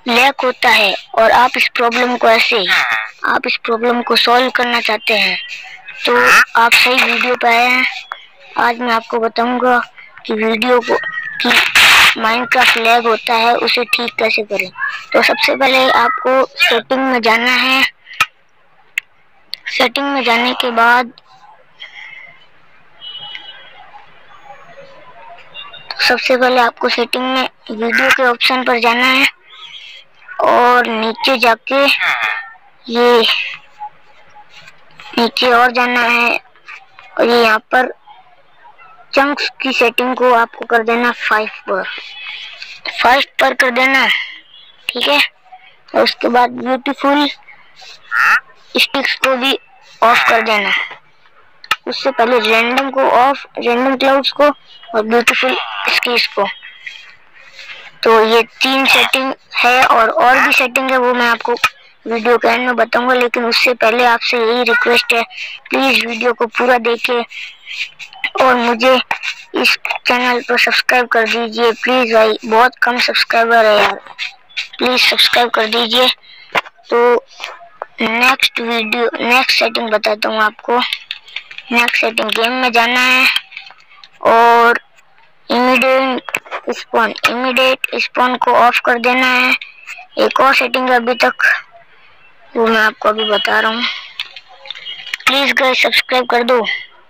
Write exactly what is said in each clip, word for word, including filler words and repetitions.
Lag होता है और आप इस प्रॉब्लम को ऐसे आप इस प्रॉब्लम को सॉल्व करना चाहते हैं तो आप सही वीडियो पे आए हैं। आज मैं आपको बताऊंगा कि वीडियो को कि माइनक्राफ्ट लैग होता है उसे ठीक कैसे करें। तो सबसे पहले आपको सेटिंग में जाना है। सेटिंग में जाने के बाद सबसे पहले आपको सेटिंग में वीडियो के ऑप्शन पर जाना है और नीचे जाके ये नीचे और जाना है और ये यहाँ पर चंक्स की सेटिंग को आपको कर देना फाइव पर फाइव पर कर देना, ठीक है। और उसके बाद ब्यूटीफुल स्टिक्स को भी ऑफ कर देना। उससे पहले रैंडम को ऑफ, रैंडम क्लाउड्स को और ब्यूटीफुल स्टिक्स को। तो ये तीन सेटिंग है और और भी सेटिंग है, वो मैं आपको वीडियो के एंड में बताऊंगा। लेकिन उससे पहले आपसे यही रिक्वेस्ट है, प्लीज वीडियो को पूरा देखिए और मुझे इस चैनल पर सब्सक्राइब कर दीजिए प्लीज भाई, बहुत कम सब्सक्राइबर है यार, प्लीज सब्सक्राइब कर दीजिए। तो नेक्स्ट वीडियो नेक्स्ट सेटिंग बताता हूँ आपको। नेक्स्ट सेटिंग गेम में जाना है और इमीडिएट स्पॉन इमीडिएट स्पॉन को ऑफ कर देना है। एक और सेटिंग है अभी तक, वो मैं आपको अभी बता रहा हूँ। प्लीज गाइस सब्सक्राइब कर दो।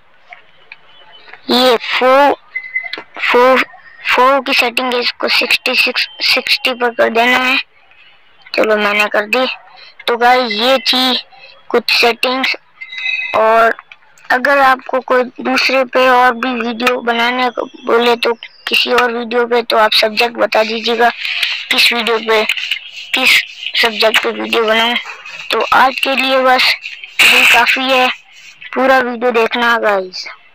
ये फो फो फो की सेटिंग है, इसको सिक्सटी सिक्स सिक्सटी पर कर देना है। चलो मैंने कर दी। तो गाइस ये थी कुछ सेटिंग्स, और अगर आपको कोई दूसरे पे और भी वीडियो बनाने को बोले तो किसी और वीडियो पे, तो आप सब्जेक्ट बता दीजिएगा किस वीडियो पे किस सब्जेक्ट पे वीडियो बनाऊं। तो आज के लिए बस ये काफी है, पूरा वीडियो देखना गाइस।